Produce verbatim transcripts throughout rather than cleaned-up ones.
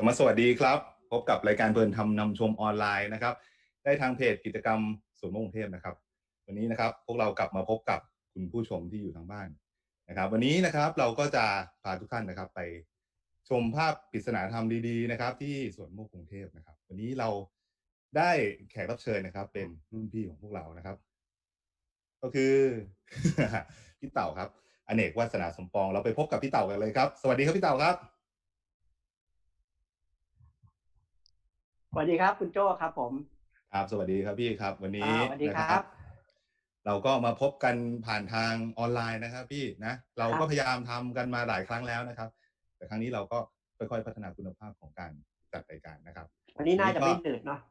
ลับมาสวัสดีครับพบกับรายการเพลินธรรมนำชมออนไลน์นะครับได้ทางเพจกิจกรรมสวนโมกกรุงเทพนะครับวันนี้นะครับพวกเรากลับมาพบกับคุณผู้ชมที่อยู่ทางบ้านนะครับวันนี้นะครับเราก็จะพาทุกท่านนะครับไปชมภาพปริศนาธรรมดีๆนะครับที่สวนโมกกรุงเทพนะครับวันนี้เราได้แขกรับเชิญนะครับเป็นรุ่นพี่ของพวกเรานะครับก็คือ พี่เต่าครับอเนกวาสนาสมปองเราไปพบกับพี่เต่ากันเลยครับสวัสดีครับพี่เต่าครับสวัสดีครับคุณโจ้ครับผมครับสวัสดีครับพี่ครับวันนี้สวัสดีครับเราก็มาพบกันผ่านทางออนไลน์นะครับพี่นะเราก็พยายามทำกันมาหลายครั้งแล้วนะครับแต่ครั้งนี้เราก็ค่อยๆพัฒนาคุณภาพของการจัดรายการนะครับวันนี้น่าจะไม่เหนื่อยเนาะ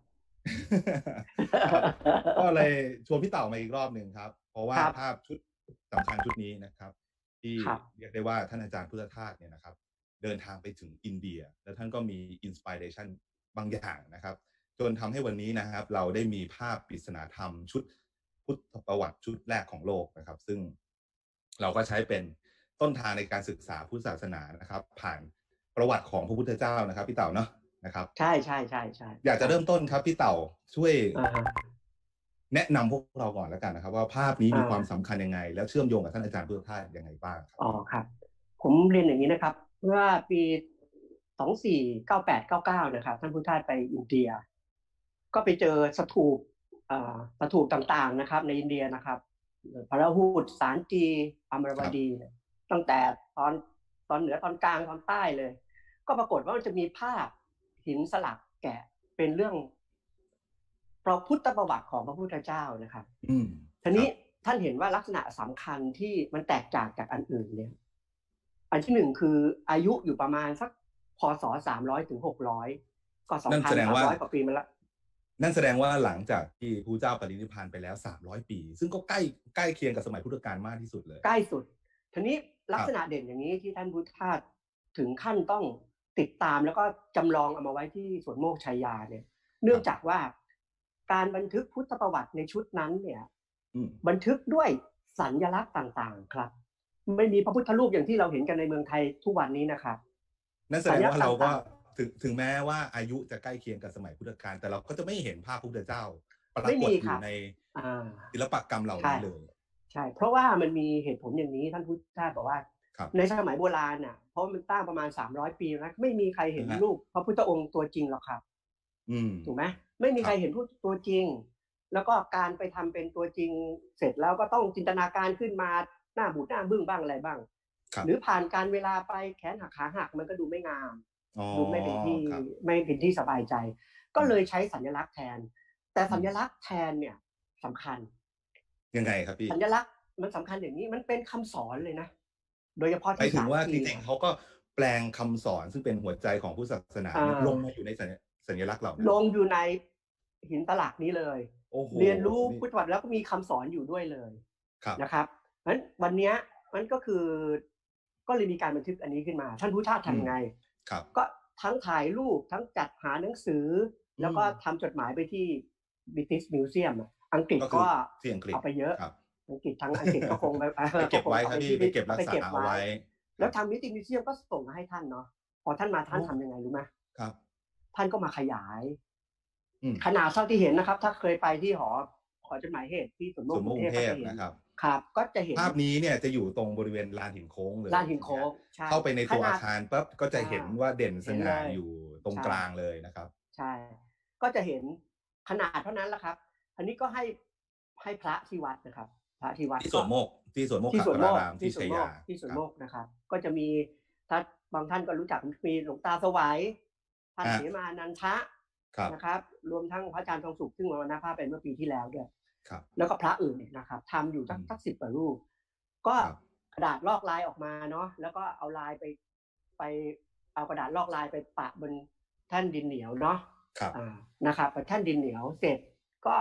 ก็เลยชวนพี่เต่ามาอีกรอบหนึ่งครับเพราะว่าภาพชุดสำคัญชุดนี้นะครับที่เรียกได้ว่าท่านอาจารย์พุทธทาสเนี่ยนะครับเดินทางไปถึงอินเดียแล้วท่านก็มีอินสปิเรชันบางอย่างนะครับจนทำให้วันนี้นะครับเราได้มีภาพปริศนาธรรมชุดพุทธประวัติชุดแรกของโลกนะครับซึ่งเราก็ใช้เป็นต้นทางในการศึกษาพุทธศาสนานะครับผ่านประวัติของพระพุทธเจ้านะครับพี่เต่าเนาะนะครับใช่ใช่ใช่ใช่อยากจะเริ่มต้นครับพี่เต่าช่วยแนะนำพวกเราก่อนแล้วกันนะครับว่าภาพนี้มีความสำคัญยังไงแล้วเชื่อมโยงกับท่านอาจารย์พุทธทาสยังไงบ้างครับอ๋อครับผมเรียนอย่างนี้นะครับเมื่อปีสองสี่เก้าแปดเก้าเก้านะครับท่านพุทธทาสไปอินเดียก็ไปเจอสถูปสถูปต่างๆนะครับในอินเดียนะครับพระหูดสารจีอมรวดีตั้งแต่ตอนตอนเหนือตอนกลางตอนใต้เลยก็ปรากฏว่ามันจะมีภาพหินสลักแกะเป็นเรื่องพระพุทธประวัติของพระพุทธเจ้านะครับทีนี้ท่านเห็นว่าลักษณะสำคัญที่มันแตกต่างจากอันอื่นเนี่ยอันที่หนึ่งคืออายุอยู่ประมาณสักพ.ศ. สามร้อยถึงหกร้อยก็ สองพันสามร้อย กว่าปีมาแล้วนั่นแสดงว่าหลังจากที่พระเจ้าปรินิพพานไปแล้วสามร้อยปีซึ่งก็ใกล้ใกล้เคียงกับสมัยพุทธกาลมากที่สุดเลยใกล้สุดทีนี้ลักษณะเด่นอย่างนี้ที่ท่านพุทธทาสถึงขั้นต้องติดตามแล้วก็จำลองเอามาไว้ที่สวนโมกชัยยาเนี่ยเนื่องจากว่าการบันทึกพุทธประวัติในชุดนั้นเนี่ยบันทึกด้วยสัญลักษณ์ต่างๆครับไม่มีพระพุทธรูปอย่างที่เราเห็นกันในเมืองไทยทุกวันนี้นะครับนั่นแสดงว่าเราก็ถึงถึงแม้ว่าอายุจะใกล้เคียงกับสมัยพุทธกาลแต่เราก็จะไม่เห็นภาพพระพุทธเจ้าปรากฏอยู่ในศิลปกรรมเหล่านี้เลยใช่เพราะว่ามันมีเหตุผลอย่างนี้ท่านพุทธทาสบอกว่าในสมัยโบราณน่ะเพราะมันตั้งประมาณสามร้อยปีนะไม่มีใครเห็นรูปพระพุทธองค์ตัวจริงหรอกครับถูกไหมไม่มีใครเห็นตัวจริงแล้วก็การไปทำเป็นตัวจริงเสร็จแล้วก็ต้องจินตนาการขึ้นมาหน้าบูดหน้าบึ้งบ้างอะไรบ้างหรือผ่านการเวลาไปแขนหักขาหักมันก็ดูไม่งามดูไม่เป็นที่ไม่เป็นที่สบายใจก็เลยใช้สัญลักษณ์แทนแต่สัญลักษณ์แทนเนี่ยสำคัญยังไงครับพี่สัญลักษณ์มันสำคัญอย่างนี้มันเป็นคำสอนเลยนะโดยเฉพาะที่ถึงว่าจริงๆเขาก็แปลงคำสอนซึ่งเป็นหัวใจของพุทธศาสนาลงมาอยู่ในสัญลักษณ์เหล่านั้นลงอยู่ในหินตลักนี้เลยเรียนรู้พุทธประวัติแล้วก็มีคำสอนอยู่ด้วยเลยนะครับเพราะฉะนั้นวันนี้มันก็คือก็เลยมีการบันทึกอันนี้ขึ้นมาท่านพุทธทาสทำไงก็ทั้งถ่ายรูปทั้งจัดหาหนังสือแล้วก็ทำจดหมายไปที่ British Museum อังกฤษก็เอาไปเยอะอังกฤษทั้งอังกฤษก็คงไปเก็บไว้ครับพี่ไปเก็บรักษาเอาไว้แล้วทาง British Museum ก็ส่งมาให้ท่านเนาะพอท่านมาท่านทำยังไงรู้ไหมครับท่านก็มาขยายขนาดเท่าที่เห็นนะครับถ้าเคยไปที่หอหอจดหมายเหตุที่สวนโมกกรุงเทพนะครับครับก็จะเห็นภาพนี้เนี่ยจะอยู่ตรงบริเวณลานหินโค้งเลยลานหินโค้งเข้าไปในตัวอาคารปั๊บก็จะเห็นว่าเด่นสง่าอยู่ตรงกลางเลยนะครับใช่ก็จะเห็นขนาดเท่านั้นแหละครับอันนี้ก็ให้ให้พระที่วัดนะครับพระที่วัดที่สวนโมกที่สวนโมกที่สวนโมกที่ชัยยาที่สวนโมกนะครับก็จะมีถ้าบางท่านก็รู้จักมีหลวงตาสวัยท่านเสมานันทะนะครับรวมทั้งพระอาจารย์ทองสุขซึ่งมรณภาพไปเมื่อปีที่แล้วด้วยแล้วก็พระอื่นเนี่ยนะครับทำอยู่สักสักสิบกว่ารูปก็กระดาษลอกลายออกมาเนาะแล้วก็เอาลายไปไปเอากระดาษลอกลายไปปะบนแท่นดินเหนียวเนาะนะครับแท่นดินเหนียวเสร็จก็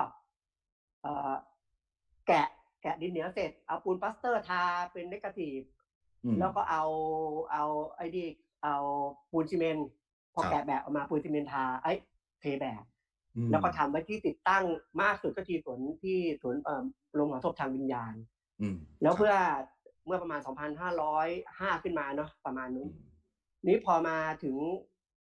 แกะแกะดินเหนียวเสร็จเอาปูนปลาสเตอร์ทาเป็นเนกาทีฟแล้วก็เอาเอาไอ้นี่เอาปูนซีเมนต์พอแกะแบบออกมาปูนซีเมนต์ทาไอ้เทแบบแล้วก็ทำไว้ที่ติดตั้งมากสุดก็ที่สวนที่สวนโรงหล่อศพทางวิญญาณแล้วเพื่อเมื่อประมาณ สองพันห้าร้อยห้า ขึ้นมาเนาะประมาณนู้นนี้พอมาถึง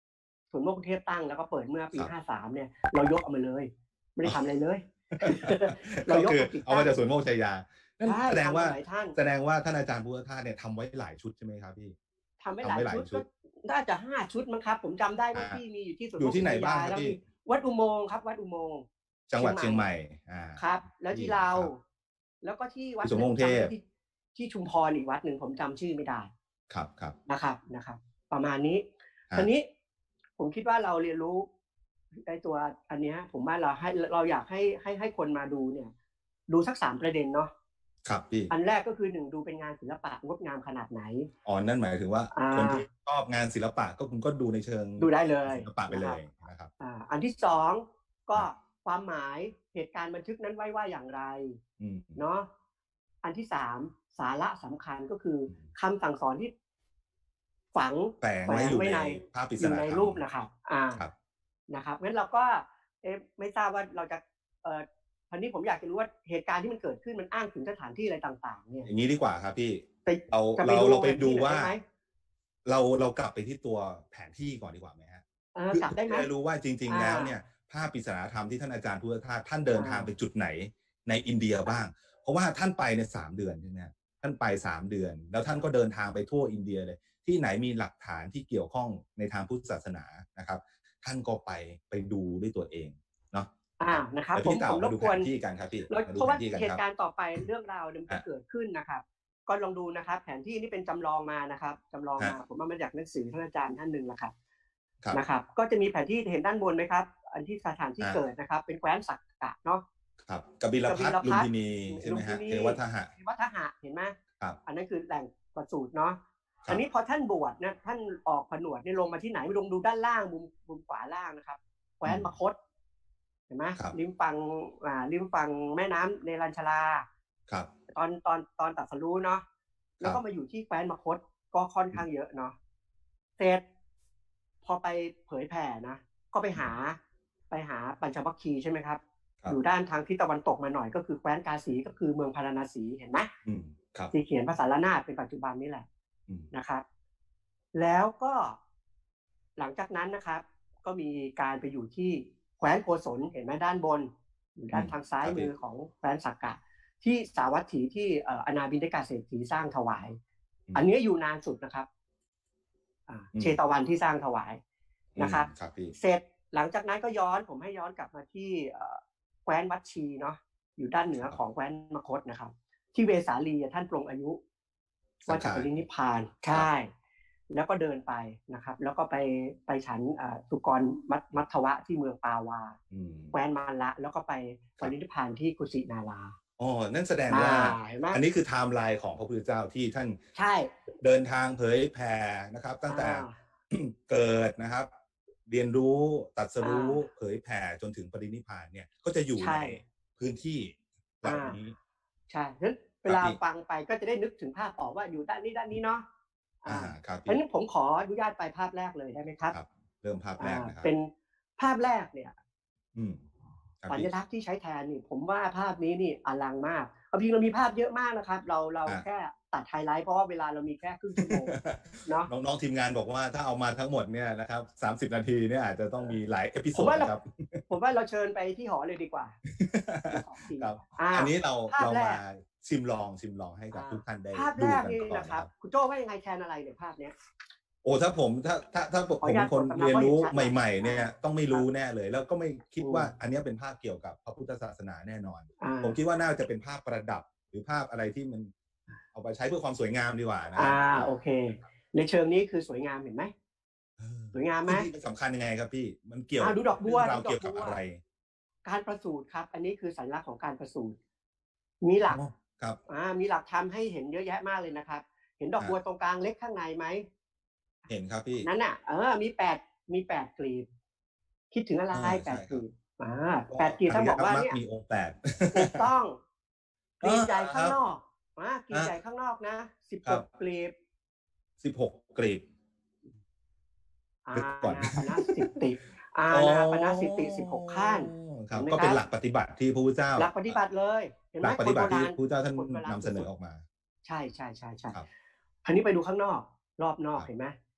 สวนโมกกรุงเทพตั้งแล้วก็เปิดเมื่อปีครับห้าสามเนี่ยเรายกเอามาเลย ไม่ได้ทำอะไรเลย เราก็ยกคือมาติดเอาตั้มาง จากสวนโมกชัยยานั่นใช่แสดงว่าทำมาหลายท่านแสดงว่าท่านอาจารย์พุทธทาสเนี่ยทำไว้หลายชุดใช่ไหมครับพี่ทำไว้ทำหลายไว้หลายชุดชุก็ดน่าจะห้าชุดมั้งครับ ผมจำได้ว่าอ่าที่มีอยู่ที่สวนอยู่โมกที่ไหนชัยบ้างยาครับแล้วพี่มีวัดอุโมงค์ครับวัดอุโมงค์จังหวัดเชียงใหม่อ่าครับ แล้วที่ที่เราครับแล้วก็ที่วัดที่สวนโมกกรุงเทพจำได้ที่ที่ชุมพรอีกวัดหนึ่งผมจำชื่อไม่ได้ครับครับนะครับนะครับ ประมาณนี้ฮะทีนี้ผมคิดว่าเราเรียนรู้ไอ้ตัวอันเนี้ยผมว่าเราให้เราอยากให้ให้ให้คนมาดูเนี่ย ดูสักสามประเด็นเนาะครับพี่อันแรกก็คือหนึ่งดูเป็นงานศิลปะงดงามขนาดไหนอ๋อนั่นหมายถึงว่าอ่าคนที่ชอบงานศิลปะก็คุณก็ดูในเชิงดูได้เลยศิลปะไปเลยนะครับอ่าอันที่สองก็ครับความหมายเหตุการณ์บันทึกนั้นไว้ว่าอย่างไรอืมเนาะอันที่สามสาระสำคัญก็คือคำสั่งสอนที่ฝังแฝงไว้อยู่ในภาพปริอศยู่นาในธรรมรูปนะครับ อ่าครับนะครับงั้นเราก็เอ๊ะไม่ทราบว่าเราจะเอ่อทีนี้ผมอยากจะรู้ว่าเหตุการณ์ที่มันเกิดขึ้นมันอ้างถึงสถานที่อะไรต่างๆ เนี่ยอย่างนี้ดีกว่าครับพี่ไปเราจะไปเราดูเราไปดูที่หนว่าได้ไหมเราเรากลับไปที่ตัวแผนที่ก่อนดีกว่าไหมฮะเออกลับได้ไหมเพื่อจะรู้ว่าจริง ๆอ่าแล้วเนี่ยภาพปริศนาธรรมที่ท่านอาจารย์พุทธทาสท่านเดินอ่าทางไปจุดไหนในอินเดียบ้าง เพราะว่าท่านไปในสามเดือนใช่ไหมฮะท่านไปสามเดือน แล้วท่านก็เดินทางไปทั่วอินเดียเลย ที่ไหนมีหลักฐานที่เกี่ยวข้องในทางพุทธศาสนานะครับ ท่านก็ไปไปดูด้วยตัวเองเนาะอ่านะครับแล้วผมพี่เต่าผมรมาบดูกแผวนนที่กันครับพี่แล้วมาดูเพราะแผว่านที่กันเหครัตุบการณ์ต่อไปเรื่องราวเนี่ยมันจะอ่ะเกิดขึ้นนะครับ ก็ลองดูนะครับ แผนที่นี่เป็นจำลองมานะครับจำลองมาฮะผมเอามาจากหนังสือท่านอาจารย์ท่านหนึ่งนะครับครับนะครับ ก็จะมีแผนที่เห็นด้านบนไหมครับ อันที่สถานที่อ่ะเกิดนะครับ เป็นแคว้นสักกะเนาะครับกบิลพัทกบิลลุพัมทพินีใช่ไหมฮะลุมพินีเทวทหะเทวทหะเห็นไหมครับอันนั้นคือแหล่งประสูติเนาะครับอันนี้พอท่านบวชนะท่านออกผนวดนี่ลงมาที่ไหนลงดูด้านล่างมุมมุมขวาล่างนะครับแคว้นมคธเห็นไหมครับริมฝั่งอ่าริมฝั่งแม่น้ำเนรัญชราครับตอนตอนตอนตรัสรู้เนาะแล้วก็มาอยู่ที่แคว้นมคธก็ค่อนข้างเยอะเนาะเสร็จพอไปเผยแผ่นะก็ไปหาไปหาปัญจวัคคีย์ใช่ไหมครับครับอยู่ด้านทางทิศตะวันตกมาหน่อยก็คือแคว้นกาสีก็คือเมืองพาราณสีเห็นไหมอืมครับที่เขียนภาษาละนาดเป็นปัจจุบันนี่แหละอืมนะครับ แล้วก็หลังจากนั้นนะครับ ก็มีการไปอยู่ที่แคว้นโกศลเห็นไหมด้านบน อยู่ด้านทางซ้ายมือของแคว้นสักกะ ที่สาวัตถีที่เอ่ออนาบิณฑิกาเศรษฐีสร้างถวาย อันนี้อยู่นานสุดนะครับอ่าเชตวันที่สร้างถวายนะครับอืมครับพี่เสร็จหลังจากนั้นก็ย้อนผมให้ย้อนกลับมาที่เอ่อแคว้นวัดชีเนาะอยู่ด้านเหนือของแคว้นมคธนะครับ ที่เวสาลีท่านปรงอายุว่าจะปรินิพพานใช่แล้วก็เดินไปนะครับ แล้วก็ไปไปฉันอ่าสุกรมัทมัทวะที่เมืองปาวาอืมแคว้นมาละแล้วก็ไปปรินิพพานที่กุสินาราอ๋อนั่นแสดงว่าอ่าเห็นไหมอันนี้คือไทม์ไลน์ของพระพุทธเจ้าที่ท่านใช่เดินทางเผยแผ่นะครับ ตั้งแต่อ่าเกิดนะครับ เรียนรู้ตรัสรู้อ่าเผยแผ่จนถึงปรินิพพานเนี่ย ก็จะอยู่ใช่ในพื้นที่เหล่านี้ใช่ฉะนั้นเวลาพี่ฟังไปก็จะได้นึกถึงภาพออกว่าอยู่ด้านนี้ด้านนี้เนาะอ่าอ่าครับเพราะฉะพี่นั้นผมขออนุญาตไปภาพแรกเลยได้ไหมครับครับ เริ่มภาพแรกนะครับอ่าเป็นภาพแรกเนี่ยอืมครับสัญพี่ลักษณ์ที่ใช้แทนนี่ผมว่าภาพนี้นี่อลังมากเอาจริงเรามีภาพเยอะมากนะครับ เราเราอ่าแค่ตัดไฮไลท์เพราะว่าเวลาเรามีแค่ครึ่งชั่วโมง เนาะน้องๆทีมงานบอกว่าถ้าเอามาทั้งหมดเนี่ยนะครับสามสิบนาทีเนี่ยอาจจะต้องมีหลายเอพิโซผมดว่าเรานะครับผมว่าเราเชิญไปที่หอเลยดีกว่าครับอ่าอันนี้เราภาพเราแรมาก ชิมลองชิมลองให้กับอ่าทุกท่านได้ภาพดูแรกกันนี่ก่อนนะนะคครัรับบ คุณโจ้ว่ายังไงแทนอะไรเนี่ยภาพเนี้ยโอ้ถ้าผมถ้าถ้าถ้าผมขออนุเป็ญาตนคนกดกำลังเรียนรู้เพราะเห็นชัดใหม่ๆเนี่ยต้องไม่รู้แน่เลย แล้วก็ไม่คิดอืมว่าอันเนี้ยเป็นภาพเกี่ยวกับพระพุทธศาสนาแน่นอนอ่าผมคิดว่าน่าจะเป็นภาพประดับหรือภาพอะไรที่มันเอาไปใช้เพื่อความสวยงามดีกว่านะอ่าโอเค ในเชิงนี้คือสวยงามเห็นไหมเออสวยงามไหมที่มันสำคัญยังไงครับพี่มันเกี่ยวอ่าดูดอกบัวเรื่องราวดูดอกบัวเกี่ยวกับอะไรการประสูติครับ อันนี้คือสัญลักษณ์ของการประสูติมีหลักอ๋อครับอ่ามีหลักทำให้เห็นเยอะแยะมากเลยนะครับ เห็นดอกอ่าบัวตรงกลางเล็กข้างในไหมเห็นครับพี่นั่นน่ะเออมีแปดมีแปดกลีบ คิดถึงอะไรอ่าแปดใช่กครับลีบอ่าแปดกลีบท่านบอกว่าเนี่ยมีองค์แปดถูกต้องกลีบใหญ่อ่าข้างนอกอ่ากลีบอ่าใหญ่ข้างนอกนะสิบครัหบกกลีบสิบหกกลีบอานึกก่อนนาปณสิตติอานาปณสิตติสิบหกขั้นครับเห็นไหมก็เป็นครับหลักปฏิบัติที่พระพุทธเจ้าหลักปฏิบัติเลยเห็นไหหมลักปฏิบัติที่คนพระพุทธเจ้าท่านคนโบรณนำเสนอออกมาใช่ใช่ใช่ใช่ครับคราวนี้ไปดูข้างนอก รอบนอกครับเห็นไหม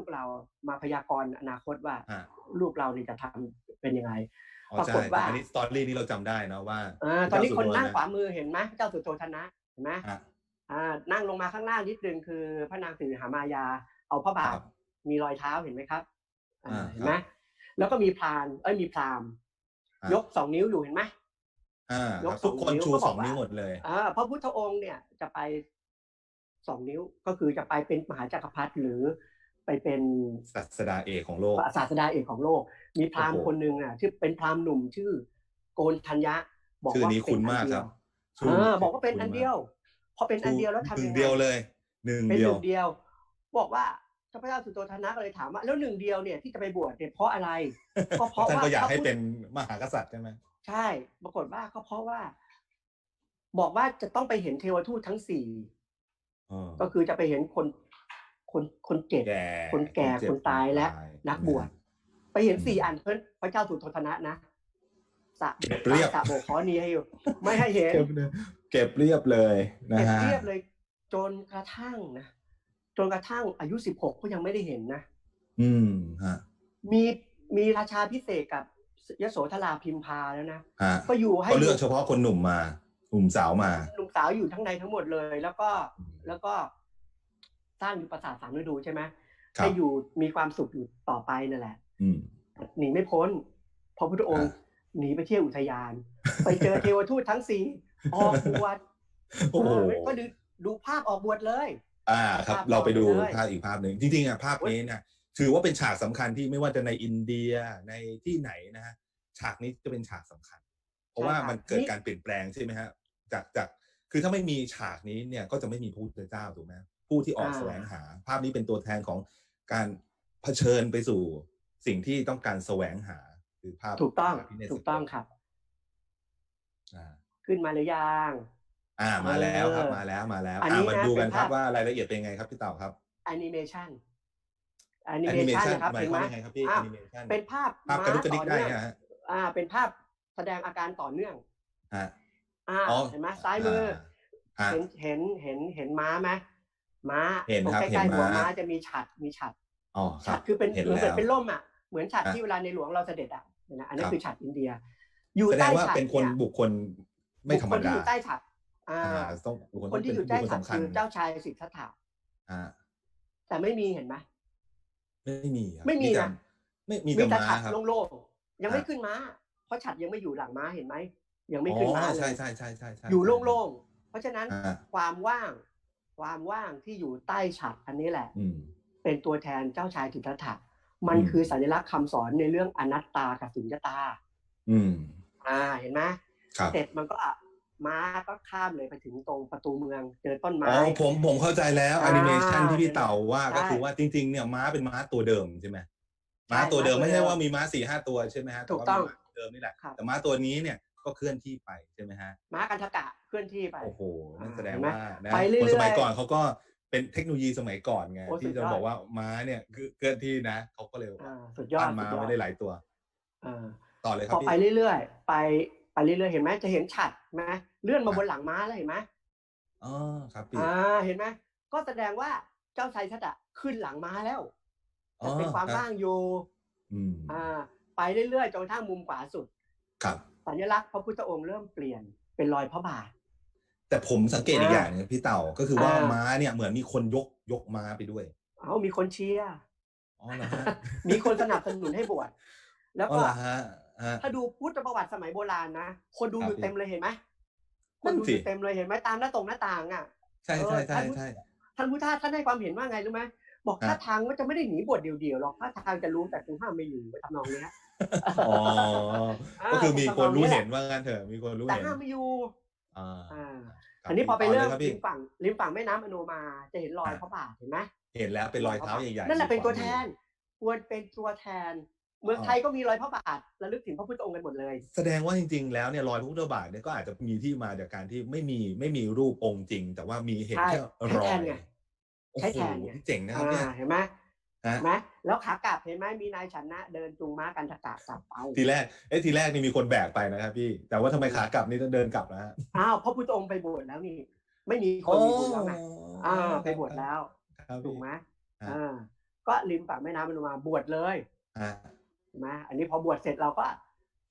ลูกเรามาพยากรณ์อนาคตว่าฮะลูกเราเนี่ยจะทำเป็นยังไงอ๋อปราใช่กฏว่าอันนี้สตอรี่นี้เราจำได้นะว่าอ่า ตอนนี้คนนั่งขวามือเห็นไหมเจ้าสุโธทนะ เห็นไหมครับอ่า นั่งลงมาข้างล่างนิดนึงคือพระนางสิริหามายา เอาพระบาทมีรอยเท้าเห็นไหมครับ อ่า เห็นไหม แล้วก็มีพราหมณ์ เอ้ย มีพราหมณ์ ยกสองนิ้วอยู่เห็นไหมอายกทุกคนชู สองว่านิ้วหมดเลยอ่า พระพุทธองค์เนี่ยจะไป สอง นิ้ว ก็คือจะไปเป็นมหาจักรพรรดิหรือไปเป็นศาสดาเอกของโลกศาสดาเอกของโลก มีพราหมณ์คนหนึ่งอ่ะที่เป็นพราหมณ์หนุ่มชื่อโกณฑัญญะ บอกชื่อว่านี้เป็คุ้นนอัมาน กเดีคยรัวบเออ บอกว่าเป็นอันเดียว พอเป็นอันเดียวแล้วทำหนึ่ยัง งไงเดียวเลย หนึ่งเป็นเดีหยนึ่วง เดียว บอกว่าพระเจ้าสุโธทนะก็เลยถามว่า แล้ว หนึ่ง เดียวเนี่ยที่จะไปบวชเนี่ยเพราะอะไร ก็เพราะท่านว่าก็อยากให้พระพุทธเป็นมหากษัตริย์ใช่ไหม? ใช่ ปรากฏว่าก็เพราะว่า บอกว่าจะต้องไปเห็นเทวทูตทั้ง สี่เออก็คือจะไปเห็นคน คน คนเจ็บแก่คนแก่เจ็คบนตาย และตายนักบวช ไปเห็น สี่ อัน เพราะฉะนั้นพระเจ้าสุโธทนะนะ สะเก็บเรียบสะโบกขอนีให้อยู่ ไม่ให้เห็นเก็บเลย เก็บเรียบเลยนะเก็บครับเรียบเลย จนกระทั่งนะ จนกระทั่งอายุ สิบหก ก็ยังไม่ได้เห็นนะอืม ครับมี มีราชาภิเษกกับ ส ยโสธราพิมพาแล้วนะครับก็อยู่ให้เขาเลือกเฉพาะคนหนุ่มมา หนุ่มสาวมาหนุ่มสาวอยู่ทั้งในทั้งหมดเลย แล้วก็ แล้วก็สร้างอยู่ปราสาทสามฤดูใช่ไหมครับให้อยู่มีความสุขอยู่ต่อไปนั่นแหละอืมหนีไม่พ้น พระพุทธองค์อาหนีไปเที่ยวอุทยาน ไปเจอเทวทูตทั้ง สี่ ออกบวชโอ้โฮเออ ก็ดู ดูภาพออกบวชเลยอา ครับภาพเราไปดูต่อไปเลยภาพอีกภาพหนึ่ง จริง ๆ อะภาพนี้เนี่ยถือว่าเป็นฉากสำคัญที่ไม่ว่าจะในอินเดีย ในที่ไหนนะครับ ฉากนี้จะเป็นฉากสำคัญ เพราะว่ามันเกิดการเปลี่ยนแปลงใช่ไหมครับ จาก จาก คือถ้าไม่มีฉากนี้เนี่ยก็จะไม่มีพระพุทธเจ้าถูกไหม? ผู้ที่ออกอาแสวงหา ภาพนี้เป็นตัวแทนของการเผชิญไปสู่สิ่งที่ต้องการแสวงหา คือภาพถูกต้องพระพิเนศถูกต้องครับอาขึ้นมาหรือยัง? อา มาแล้วครับเออมาแล้ว มาแล้วอันอานี้มานะดูเป็กันนคภรับาพว่ารายละเอียดเป็นยังไงครับพี่เต่าครับแอนิเมชัน แอนิแอเมนิเมชันชันนะครับหมาเห็ยนควาไหมมว่าไงครับพี่? อ้าวแอนิเมชันเป็นภาพภาพม้กระดุกกระดิต่กอได้เนื่องเงี้ยเหรอครับ? อา เป็นภาพแสดงอาการต่อเนื่องครับอาอ๋อเห็นไหม ซ้ายมืออา ครัเห็นบเห็น เห็น เห็นม้าไหม? ม้าเห็นตรงครับใกเห็นล้ ๆ หัวม้าม้าจะมีฉัตร มีฉัตรอ๋อ คฉรัับตรคือเป็นเห็นเหมือนแลเหมือ้วนเป็นร่มอะ เหมือนฉัตรอาที่เวลาในหลวงเราเสด็จอะ เห็นไหม อันนั้ครันบคือฉัตรอินเดีย อยู่แสดใต้งว่าฉัตเป็รนคเนนี่ยบุคคลไม่บุคธรรคมลที่ดาอยู่ใต้ฉัตร อาอา ต้อง บุคคลคนที่ที่เป็นอยู่ใต้บุคคลฉัสตรำคัคญือเจ้าชายสิทธัตถะอาแต่ไม่มีเห็นไหม? ไม่มีครับไม่มีแต่นะไม่ มีมีแต่แต่ม้าฉัตรครับโล่ง ๆ ยังไม่อาขึ้นม้า เพราะฉัตรยังไม่อยู่หลังม้าเห็นไหม? ยังไมอ๋่อขึ้นม้าใเลยช่ ๆ ๆ ๆ ๆอยู่โๆล่ง ๆ เพราะฉะนั้นอาความว่าง ความว่างที่อยู่ใต้ฉัตรอันนี้แหละอืมเป็นตัวแทนเจ้าชายสิทธัตถะ มันอืมคือสัญลักษณ์คำสอนในเรื่องอนัตตากับสุญญตาอืมอา เห็นไหม? ครับเสร็จมันก็ ม้าก็ข้ามเลยไปถึงตรงประตูเมือง เจอต้นไมอ๋อ้ผม ผมเข้าใจแล้วอแอา นิเมชันที่พี่เห็นไหม? เต่าว่าใชก็่คือว่าจริง ๆ เนี่ย ม้าเป็นม้าตัวเดิมใช่ไหม? ใมช้า่ตัวเดิมม้าไม่ตัวใชเ่ดิมว่ามีม้า สี่ ห้า ตัวใช่ไหมครับ? แตถู่กว่าตม้องาตัวเดิมนี่แหละครับแต่ม้าตัวนี้เนี่ยก็เคลื่อนที่ไปใช่ไหมครับ? ม้ากันทกะเคลื่อนที่ไปโอ้โฮ นั่นอาแสดเห็งนไหม? ว่านะไปเรื่คนสมัอยยก่อนๆเขาก็เป็นเทคโนโลยีสมัยก่อนไงโอ้ทีสุ่ ดจะยอดบอกว่าม้าเนี่ย คือ เคลื่อนที่นะ เขาก็เลยแบอบว่าา สุดยปัอ้นดม้าสุดยไว้อดได้หลายตัวเออต่อเลยครพับอพีไป่เรื่อย ๆ ไป ไปเรื่อย ๆ เห็นไหม? จะเห็นฉัตรไหม? เลื่อนมาครบับนหลังม้าแล้วเห็นไหม? อ๋อ ครับพอี่า เห็นไหม? ก็แสดงว่าเจ้าชายสิทธัตถะขึ้นหลังม้าแล้วอแ๋ตอ่เป็นความครับว่างอยู่อืมอา ไปเรื่อย ๆ จนกระทั่งมุมขวาสุดครับสัญลักษณ์พระพุทธองค์เริ่มเปลี่ยนเป็นรอยพระบาทแต่ผมสังเกตออีากอย่างหนึ่งพี่เต่า ก็คือว่า ม้าอาเนี่ยเหมือนมีคนยก ยกม้าไปด้วยอ้าว มีคนเชียร์อ๋อ เหรอครับ? มีคนสนับสนุนให้บวช แล้วอ๋อก็เหรอครับ? ครับถ้าดูพุทธประวัติสมัยโบราณนะ คนดูอยครับู่พีเต่็มเลยเห็นไหม? คนั่นสนดูอยิู่เต็มเลยเห็นไหม? ตามหน้าตงหน้าต่างอะใช่เออ ท่านพุทธๆ ๆ ๆท่านพุทธทาสท่านให้ความเห็นว่าไงรู้ไหม? บอกครท่ัาบทางว่าจะไม่ได้หนีบวชเดี่ยว ๆ หรอก ท่าทางจะรู้แต่คงห้ามไม่อยู่ ทำนองเนี้ยอ๋ออาก็คือมีคนรู้เห็นทำนองนี้แหละว่างั้นเถอะ มีคนรู้แต่เห็นห้ามไม่อยู่อาอาครอัับนนี้พอไปต่อเรเลิ่ยมครับพริี่มฝั่ง ริมฝั่งแม่น้ำอโนมา จะเห็นรออยาพระบาทเห็นไหม? เห็นแล้วเป็นรอยเท้าใหญ่นั่นแหๆลอะยูเ่ป็นตัวแทขวามือน ควรเป็นตัวแทน เมืองอ้ไทอยก็มีรอยพระบาทระลึกถึงพระพุทธองค์กันหมดเลยแสดงว่าจริง ๆ แล้วเนี่ย รอยพระพุทธบาทเนี่ย ก็อาจจะมีที่มาจากการที่ไม่มี ไม่มีรูปองค์จริง แต่ว่ามี เห็ใชน่แค่ใช้รแทอน ยไงโอ้ใช้โฮแทนไงเจ๋งนะอครับเนี่ยา เห็นไหม? ครัเห็บนไหม? แล้วขากลับเห็นไหม? มีนายชนะเดินจูงม้ากันทกะกลับไปทีแรก เอ๊ะ ทีแรกนี่มีคนแบกไปนะครับพี่ แต่ว่าทำไมอืมขากลับนี่ต้องเดินกลับล่ะครับ? อ้าว พระพุทธองค์ไปบวชแล้วนี่ ไม่มีคอ๋อนมีบุญแล้วไง ออ๋อาคไปบวชรับแล้วๆ ครับถพูี่กไหม? ครอับา ก็ริมฝั่งแม่น้ำอโนมาบวชเลยอาเห็นไหม? อันนี้พอบวชเสร็จเราก็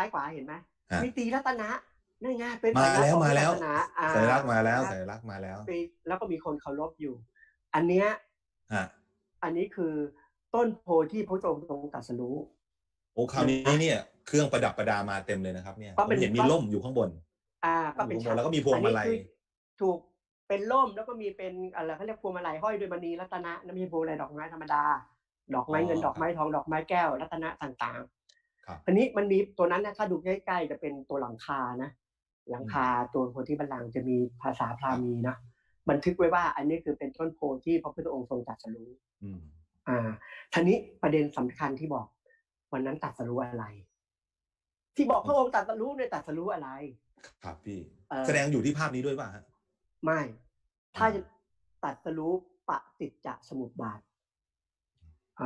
ซ้ายขวาเห็นไหมฮะมีตรีรัตนะนั่นไงเป็นมาสัญลักษแล้ณ์วของมาพุทธแล้ศาว สนาอ่าสัญลักษณ์มาแล้วนะสัญลักษณ์มาแล้วปี แล้วก็มีคนเคารพอยู่ อันเนี้ยฮะอันนี้คือต้นโพธิ์ที่พระพุทธองค์ทรงตรัสรู้โอ้ คราวนี้นะเนี่ย เครื่องประดับประดามาเต็มเลยนะครับเนี่ยก็ผเป็มนเห็นมีก็ร่มอยู่ข้างบนอ่า ก็อเป็นยู่ฉข้างบน แล้วก็มีพวงมาลัยอันนี้คือ ถูก เป็นร่ม แล้วก็มีเป็น อะไร เขาเรียกพวงมาลัยห้อยด้วยมณีรัตนะนะ ไม่ใช่พวงมาลัยดอกไม้ธรรมดา ดอกไม้เงินอ๋อดอกไม้ทอง ดอกไม้แก้ว รัตนะต่างครับๆ อันนี้มันมีตัวนั้นนะ ถ้าดูใกล้ ๆ จะเป็นตัวหลังคานะ หลังอืมคาตัวโพธิบัลลังก์จะมีภาษาพราครับหมีนะ บันทึกไว้ว่า อันนี้คือเป็นต้นโพธิ์ที่พระพุทธองค์ทรงตรัสรู้อืมอ่า ทีนี้ประเด็นสำคัญที่บอก วันนั้นตรัสรู้อะไร? ที่บอกอพืระมองค์ตรัสรู้เนี่ย ตรัสรู้อะไร? ครับพี่เออแสดงอยู่ที่ภาพนี้ด้วยเปล่าครับ? ไม่อถ้าาจะตรัสรู้ปฏิจจสมุปบาท อา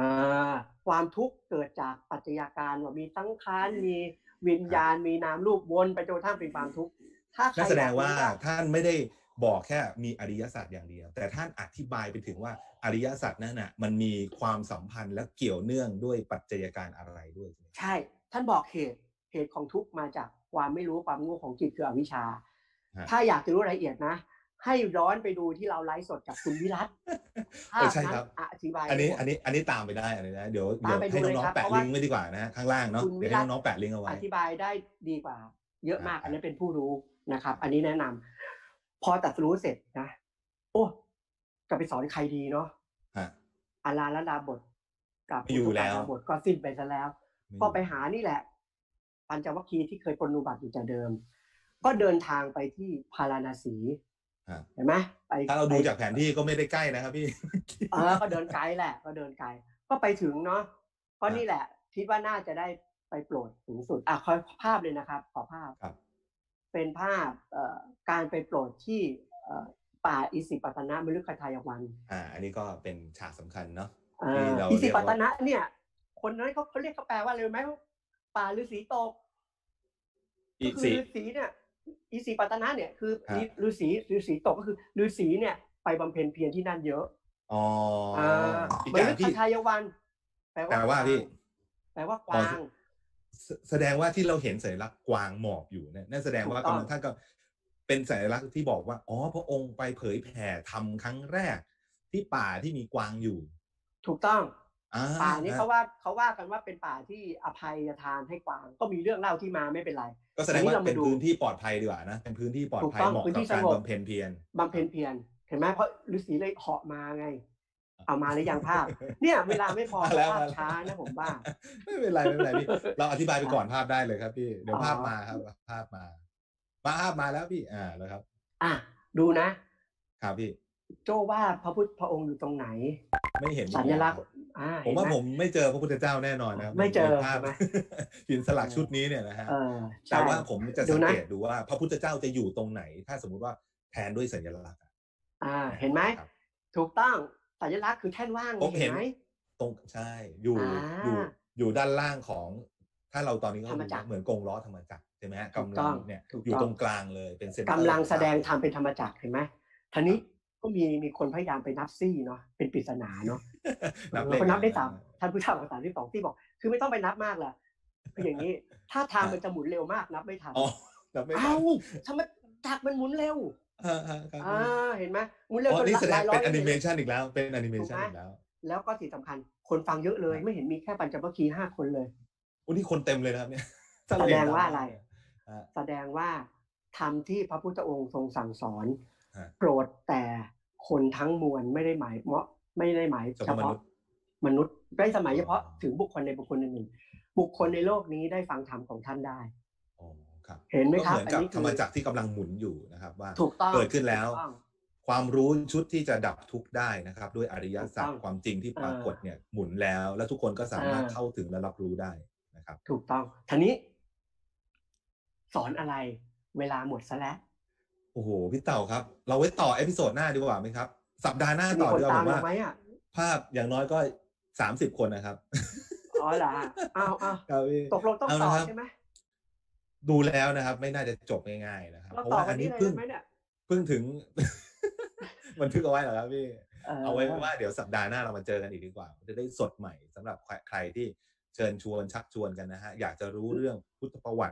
ความทุกข์เกิดจากปัจจัยการว่ามีสังขาร มีวิญญาณ มีนามรูปวนไปจนกระทั่งเป็นความทุกข์ ถ้าใครนั่นแสดอยาง กว่ารู้ว่าท่านไม่ได้บอกแค่มีอริยสัจอย่างเดียว แต่ท่านอธิบายไปถึงว่า อริยสัจนั้นน่ะ มันมีความสัมพันธ์และเกี่ยวเนื่องด้วยปัจจัยการอะไรด้วย ใช่ไหม? ใช่ ท่านบอกเหตุ เหตุของทุกข์มาจากความไม่รู้ ความโง่ของจิต คืออวิชชาครับถ้าอยากจะรู้รายละเอียดนะ ให้ย้อนไปดูที่เราไลฟ์สดกับคุณวิรัต ภาเออพนั้ใช่ครันบอธิบายอันนี้หมดอันนี้ อันนี้ตามไปได้ อันนี้นะ เดี๋ยวตเดี๋ายวให้มไปดูเลยน้องครับๆ แปะเพราะว่าลิงก์ไว้ดีกว่านะครับ ข้างล่างเนาะคุณเดี๋วิยวให้รัตน้องๆ แปะลิงก์เอาไว้อธิบายได้ดีกว่าเยอะมากอาอันนี้เป็นผู้รู้นะครับ อันนี้แนะนำ พอตรัสรู้เสร็จนะ โอ้ จะไปสอนใครดีเนาะครับอาราลดาบทกับไม่อยู่อุทแล้กวดาบทก็สิ้นไปเสียแล้วไม่อก็ยู่ไปหานี่แหละ ปัญจวัคคีย์ที่เคยปรนนิบัติอยู่แต่เดิม ก็เดินทางไปที่พาราณสีครับเห็นไหม? ไปถ้าเราไปดูจากแผนที่ก็ไม่ได้ใกล้นะครับพี่เออ ก็เดินไกลแหละ ก็เดินไกล ก็ไปถึงเนาะ ก็ครันี่บแหละ คิดว่าน่าจะได้ไปโปรดสูงสุด อ่า ขอภาพเลยนะครับ ขอภาพครับเป็นภาพ เอ่อ การไปโปรดที่ เอ่อ ป่าอิสิปตนมฤคทายวันอ่า อันนี้ก็เป็นฉากสำคัญเนาะเอที่อเราอิเสริียกวปต่านะเนี่ย คนนั้นเขา เขาเรียก เขาแปลว่าอะไรรู้ไหม? ป่าฤาษีตกอก็ิคืสิอฤาษีเนี่ย อิสิปตนะเนี่ย คือครัฤบฤาษี ฤาษีตก ก็คือฤาษีเนี่ยไปบำเพ็ญเพียรที่นั่นเยอะอ๋ออาอีกมอย่างฤพี่คทายวัน แปลแวป่าลว่ากวาพี่ง แปลว่ากอ๋อวาสงส แสดงว่าที่เราเห็นสัญลักษณ์กวางหมอบอยู่เนี่ย นั่นแสดงว่ากถูกต้อำงลัง ท่านก็เป็นสัญลักษณ์ที่บอกว่า อ๋อ พระองค์ไปเผยแผ่ธรรมครั้งแรกที่ป่าที่มีกวางอยู่ถูกต้องอาป่านี้ครเขัาบว่า เขาว่ากันว่าเป็นป่าที่อภัยทานให้กวาง ก็มีเรื่องเล่าที่มาไม่เป็นไรก็แสทดีงนีว่้าเราเป็มาน ดูพื้นที่ปลอดภัยดีกว่านะ เป็นพื้นที่ปลอดถูกภัยต้องเหมาะพื้นกัทีบ่สการงบบำเพ็ญเพียรบำเพ็ญเพียร เห็นไหม? เพราะฤาษีเลยเหาะมาไง เอามาหรือยังภาพ? เนี่ยเวลาไม่พอมาแล้วภาพมาแล้วช้านะผมว่าไม่เป็นไร ไม่เป็นไรพี่ เราอธิบายไปอาก่อนภาพได้เลยครับพี่ เดี๋ยอ๋อวภาพมาครับ ภาพมา ภาพมาแล้วพี่ อา แล้วครับอา ดูนะครับพี่โจ้ว่าพระพุทธ พระองค์อยู่ตรงไหน? ไม่เห็นสัอีกแล้ญลวักษคณ์รับอาผเห็นมว่ไาหม? ผมไม่เจอพระพุทธเจ้าแน่นอนนะครับไม่เจอในภาใชพ่ไหม? หินสลเอักอชุดนี้เนี่ยนะครัเบออ ใชแต่่ว่าผมจะดูสังนะเกตดูว่า พระพุทธเจ้าจะอยู่ตรงไหน ถ้าสมมุติว่าแทนด้วยสัญลักษณ์อะอาอาเห็นไหม? ครับถูกต้อง สัญลักษณ์คือแท่นว่างไงผมเเหห็็นนไหม? ตรง ใช่ อยู่ออยู่าอยู่ด้านล่างของ ถ้าเราตอนนี้ก็ธรรมดูจักรเหมือนกงล้อธรรมจักร ใช่ไหมครับ? กำลถูกตั้งองเนี่ยถูกตอยู่้อตงรงกลางเลย เป็นเซนเตกอร์ำลังของภาพแสดงเลยธรรมเป็นธรรมจักร เห็นไหม? ทีนครี้ับก็มี มีคนพยายามไปนับซี่เนาะ เป็นปริศนาเนาะนับเออเลขเขานับได้อสามาท่านพุทธเจ้าบอก สามสิบสอง ซี่ บอก คือไม่ต้องไปนับมากหรอก คืออย่างงี้ ถ้าทางครมัันบจะหมุนเร็วมาก นับไม่ทันอ๋อ นับไม่อ้ทัานว ธรรมจักรมันหมุนเร็วอา ๆ ครับอพี่า เห็นไหม? หมุนเร็อว๋อจนนี่ลแสดหลงายรเ้ปอ็นแอนิยเลยเมชันอีกแล้ว เป็นแอนิเมถูก ไหม? ชันอีกแล้วแล้วก็ที่สำคัญ คนฟังเยอะเลยครับไม่เห็นมีแค่ปัญจวัคคีย์ ห้า คนเลยโอ้ นี่คนเต็มเลยนะครับเนี่ย ถ้าแสเราดเห็นตามงว่าภอะไาร? พเนี่ย ครับแสดงว่า ธรรมที่พระพุทธองค์ทรงสั่งสอนครับโปรดแต่คนทั้งมวล ไม่ได้หมายเมาะ ไม่ได้หมายเฉเฉพพาะมนุาะษย์มนุษย์ ไม่สมัยอ๋เฉพาะอถึงบุคคลใดบุคคลหนึ่ง ๆ บุคคลในโลกนี้ได้ฟังธรรมของท่านได้อ๋อ ครับเห็นไหมครก็เัหมบ? ือนอันนี้ คกับธรืรมอจักรที่กำลังหมุนอยู่นะครับว่าถูกต้องเกิดขึ้นแล้ถวูกต้องความรู้ชุดที่จะดับทุกข์ได้นะครับ ด้วยอริยสถูกตั้อจงความจริงที่เอปรากฏอเนี่ยหมุนแล้ว และทุกคนก็สเามารถออเข้าถึงและรับรู้ได้นะครับถูกต้อง ทีนี้ สอนอะไร? เวลาหมดเสียแล้วโอ้โฮ พี่เต่าครับ เราไว้ต่อ episode หน้าดีกว่าไหมครับ? สัปดาห์หน้าจะมตี่อคนดีกว่าตาผม มเรว่าาไหมอะ? ภาพอย่างน้อยก็ สามสิบ คนนะครับอ๋อ เหรอครับ? อ้าวครับพี่ๆ ตกลงต้อเองาตน่อะครับใช่ไหม? ดูแล้วนะครับ ไม่น่าจะจบง่าย ๆ นะครับเราตเพราะว่่อาวอัันนนนี้ี้เลยเพิ่ไดง้ไหมเนี่ย? เพิ่งถึง บันทึกเอาไว้เหรอครับพี่? เอเอาไว้ว่าอเดี๋ยวสัปดาห์หน้าเรามาเจอกันอีกดีกว่า จะได้สดใหม่สำหรับใคร ใครที่เชิญชวน ชักชวนกันนะครับ อยากจะรู้เรื่องพุทธประวัติ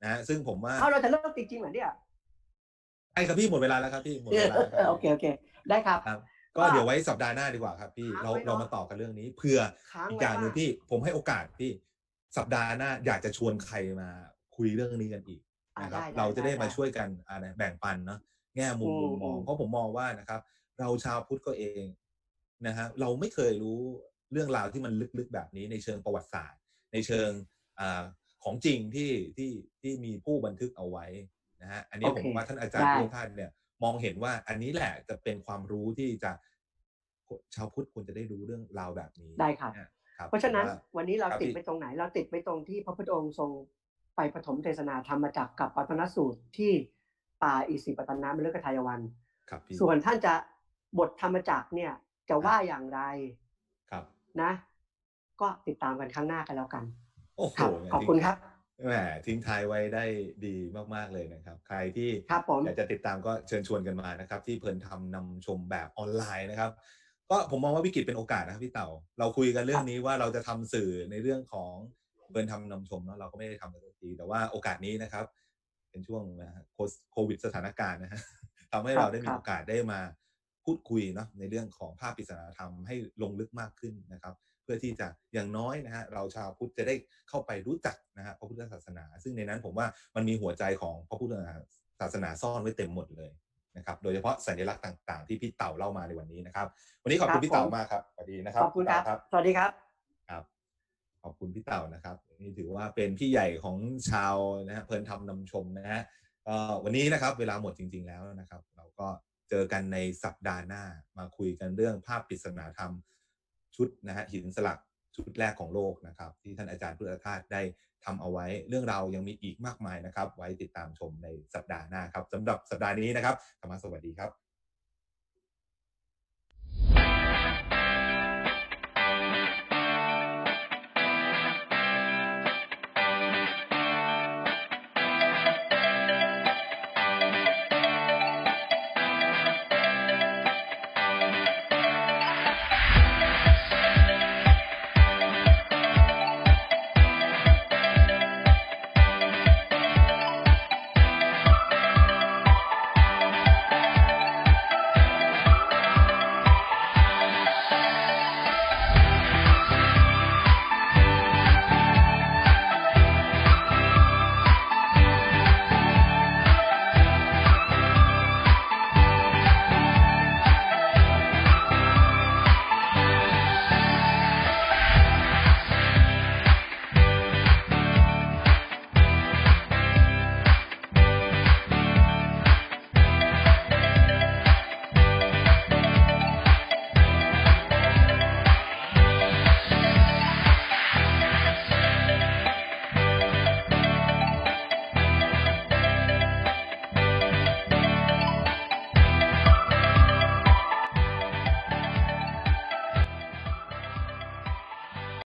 นะฮะซึ่งผมว่าเอาเราจะเลิกจริงๆเหรอเนี่ยไอ้ครับพี่หมดเวลาแล้วครับพี่หมดเวลาแล้วครับโอเคโอเคได้ครับครับก็เดี๋ยวไว้สัปดาห์หน้าดีกว่าครับพี่เราเรามาต่อกันเรื่องนี้เพื่ออีกอย่างหนึ่งพี่ผมให้โอกาสพี่สัปดาห์หน้าอยากจะชวนใครมาคุยเรื่องนี้กันอีกนะครับเราจะได้มาช่วยกันอะไรแบ่งปันเนาะแง่มุมมุมมองเพราะผมมองว่านะครับเราชาวพุทธก็เองนะฮะเราไม่เคยรู้เรื่องราวที่มันลึกๆแบบนี้ในเชิงประวัติศาสตร์ในเชิงอ่าของจริงที่ที่ที่มีผู้บันทึกเอาไว้นะฮะอันนี้ผมว่าท่านอาจารย์พุทธทาสเนี่ยมองเห็นว่าอันนี้แหละจะเป็นความรู้ที่จะชาวพุทธควรจะได้รู้เรื่องราวแบบนี้ได้ครับเพราะฉะนั้นวันนี้เราติดไปตรงไหนเราติดไปตรงที่พระพุทธองค์ทรงไปปฐมเทศนาธรรมจักรกับปฐมสูตรที่ป่าอิสิปตนมฤคทายวันส่วนท่านจะบทธรรมจักรเนี่ยจะว่าอย่างไรครับนะก็ติดตามกันข้างหน้ากันแล้วกันโอ้โหขอบคุณครับแหมทิ้งท้ายไว้ได้ดีมากๆเลยนะครับใครที่อยากจะติดตามก็เชิญชวนกันมานะครับที่เพลินธรรมนำชมแบบออนไลน์นะครับก็ผมมองว่าวิกฤตเป็นโอกาสนะครับพี่เต่าเราคุยกันเรื่องนี้ว่าเราจะทำสื่อในเรื่องของเพลินธรรมนำชมเนาะเราก็ไม่ได้ทำกันสักทีแต่ว่าโอกาสนี้นะครับเป็นช่วงนะฮะโควิดสถานการณ์นะฮะทำให้เราได้มีโอกาสได้มาพูดคุยเนาะในเรื่องของภาพปริศนาธรรมให้ลงลึกมากขึ้นนะครับเพื่อที่จะอย่างน้อยนะฮะเราชาวพุทธจะได้เข้าไปรู้จักนะฮะพระพุทธศาสนาซึ่งในนั้นผมว่ามันมีหัวใจของพระพุทธศาสนาซ่อนไว้เต็มหมดเลยนะครับโดยเฉพาะสัญลักษณ์ต่างๆที่พี่เต่าเล่ามาในวันนี้นะครับวันนี้ขอบคุณพี่เต่ามากครับสวัสดีนะครับขอบคุณครับสวัสดีครับครับขอบคุณพี่เต่านะครับนี่ถือว่าเป็นพี่ใหญ่ของชาวนะฮะเพลินธรรมนำชมนะฮะก็วันนี้นะครับเวลาหมดจริงๆแล้วนะครับเราก็เจอกันในสัปดาห์หน้ามาคุยกันเรื่องภาพปริศนาธรรมชุดนะฮะหินสลักชุดแรกของโลกนะครับที่ท่านอาจารย์พุทธทาสได้ทำเอาไว้เรื่องราวยังมีอีกมากมายนะครับไว้ติดตามชมในสัปดาห์หน้าครับสำหรับสัปดาห์นี้นะครับธรรมะสวัสดีครับ